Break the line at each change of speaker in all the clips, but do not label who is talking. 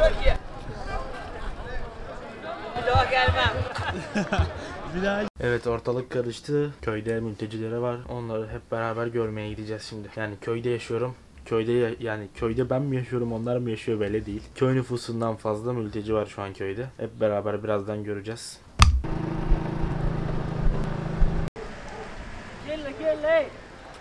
Evet, ortalık karıştı. Köyde mültecileri var. Onları hep beraber görmeye gideceğiz şimdi. Yani köyde yaşıyorum. Köyde ben mi yaşıyorum, onlar mı yaşıyor belli değil. Köy nüfusundan fazla mülteci var şu an köyde. Hep beraber birazdan göreceğiz. Gel.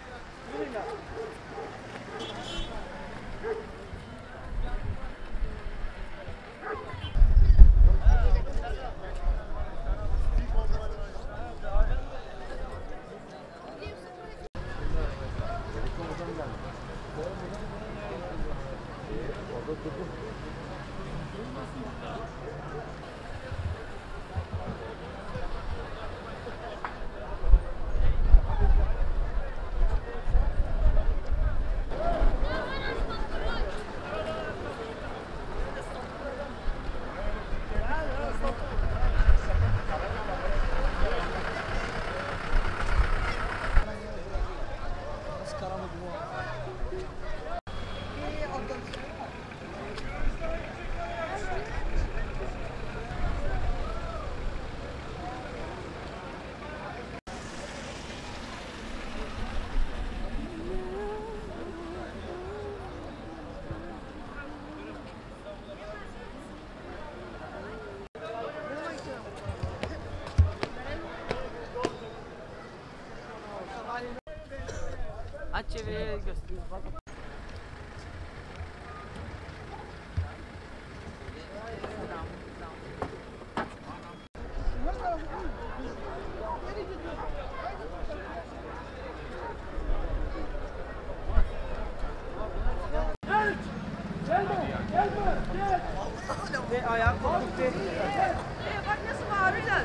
Aç çevreye göster. Bak. Gel. Ayağı koptu.
Bak nasıl bağırıyorlar.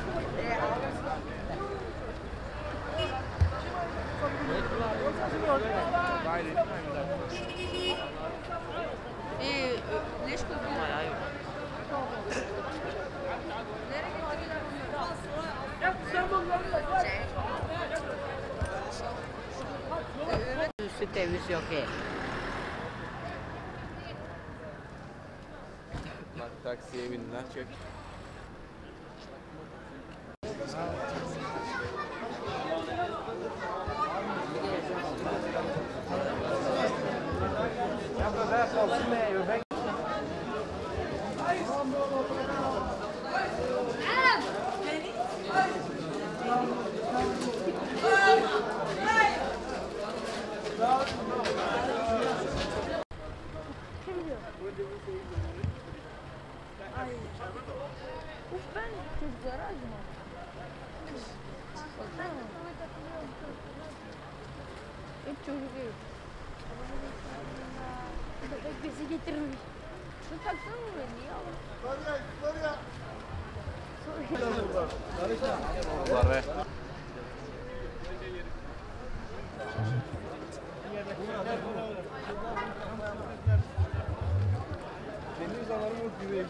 ليش كنت
Üstü temiz yok ki.
Bak taksiye bindiler çök.
Uf, ben çocuklara acımam. Hep çocuk yok. Bebek bezi getirmiş. Şu taksana mı beni ya?
Var be. Deniz alanı mı gibi?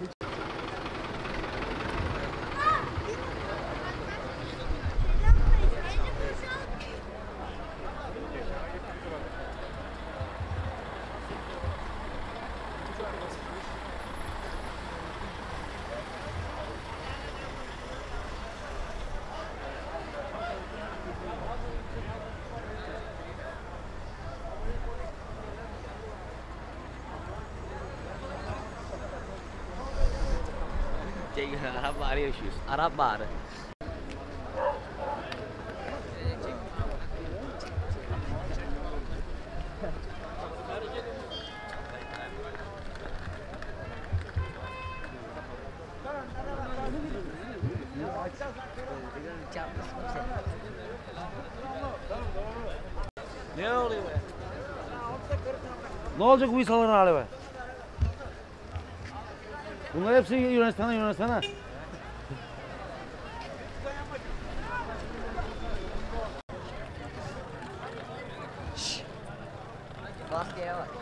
Arap bağrı yaşıyoruz. Arap bağrı. Ne oluyor be?
Ne olacak bu insanların hali be? Bunlar hepsi Yunanistan'a.
Maskeye bak.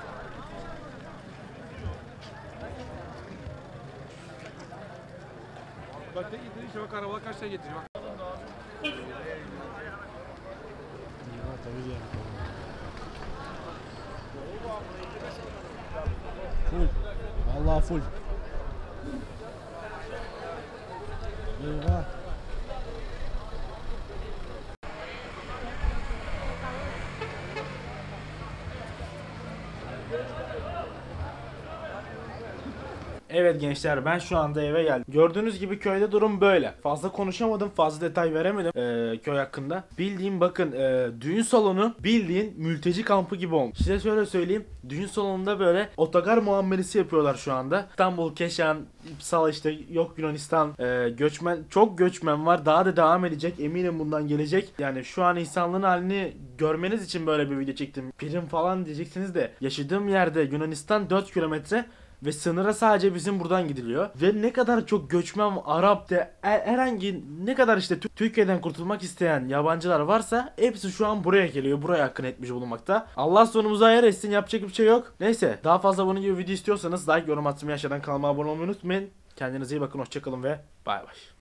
Bak tek getirmiş bak araba kaç tane getirmiş bak.
Full. Vallahi full. Eyvah.
Evet gençler, ben şu anda eve geldim. Gördüğünüz gibi köyde durum böyle. Fazla konuşamadım, fazla detay veremedim köy hakkında. Bildiğin bakın düğün salonu bildiğin mülteci kampı gibi olmuş. Size şöyle söyleyeyim, düğün salonunda böyle otogar muamelesi yapıyorlar şu anda. İstanbul, Keşan, İpsal, işte yok Yunanistan, göçmen, çok göçmen var. Daha da devam edecek, eminim bundan gelecek. Yani şu an insanlığın halini görmeniz için böyle bir video çektim. Prim falan diyeceksiniz de, yaşadığım yerde Yunanistan 4 kilometre. Ve sınıra sadece bizim buradan gidiliyor. Ve ne kadar çok göçmen, Arap de herhangi ne kadar işte Türkiye'den kurtulmak isteyen yabancılar varsa hepsi şu an buraya geliyor. Buraya akın etmiş bulunmakta. Allah sonumuzu hayır etsin, yapacak bir şey yok. Neyse, daha fazla bunun gibi video istiyorsanız like, yorum atmayı, aşağıdan kanalıma abone olmayı unutmayın. Kendinize iyi bakın, hoşçakalın ve bay bay.